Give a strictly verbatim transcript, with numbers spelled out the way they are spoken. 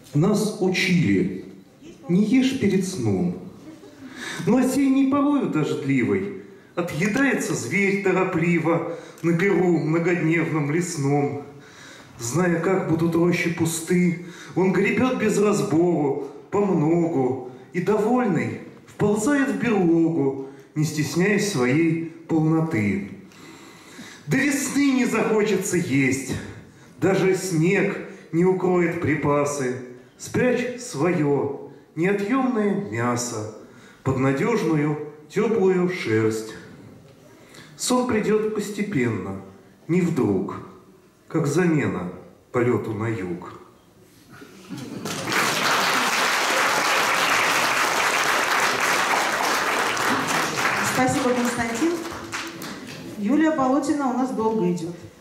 Нас учили, не ешь перед сном. Но осенней порою дождливой отъедается зверь торопливо на перу многодневном лесном. Зная, как будут рощи пусты, он гребет без разбору, помногу, и, довольный, вползает в берлогу, не стесняясь своей полноты. До весны не захочется есть, даже снег не укроет припасы. Спрячь свое неотъемное мясо под надежную теплую шерсть. Сон придет постепенно, не вдруг, как замена полету на юг. Спасибо, Константин. Юлия Болотина у нас долго идет.